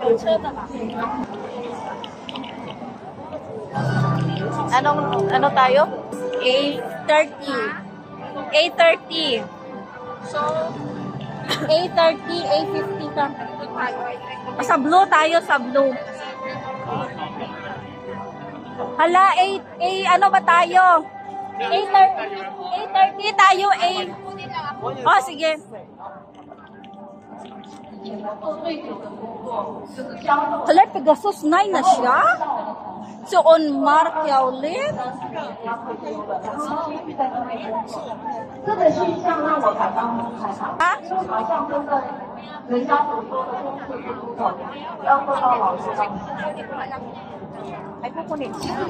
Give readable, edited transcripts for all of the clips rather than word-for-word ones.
Ano tayo? A30. A30. So, A30, A50 ka. Sa blue tayo, sa blue. Hala, ano ba tayo? A30 tayo, A. Oh, sige. Hala, Pegasus 9 na siya? So, on mark ya ulit? 这个是像让我才刚才好，就好像真的人家所说的公事不如我，要做到老师上。 还不过你。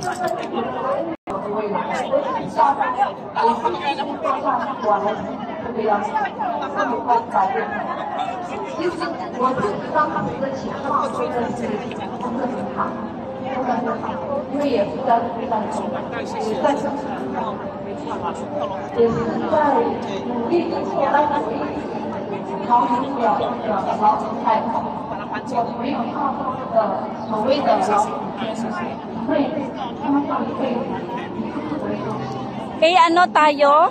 未来，我是下班，我是放下我还是这个样子，他们会改变。其实我自己当时的情况真的是真的很好。 因为也是在也在努力的做到调整不了那个劳动态度，我没有看到那个所谓的劳动会，他们到底会。 ano tayo?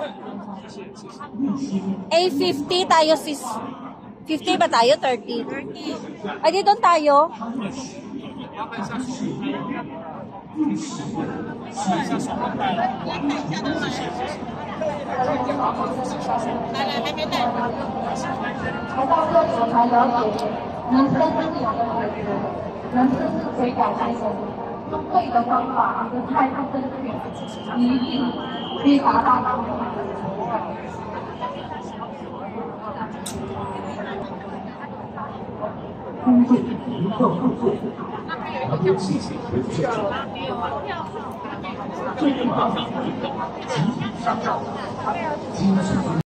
A50 tayo, 50 ba tayo? 30? 30. Ay, dito tayo. 才到这里我才了解，人生真的有那么回事，人生是可以改变的，用对的方法，你的态度正确，你一定可以达到那个。 工作一个工作，还有细节维护技巧，最重要的，集体上道，精神。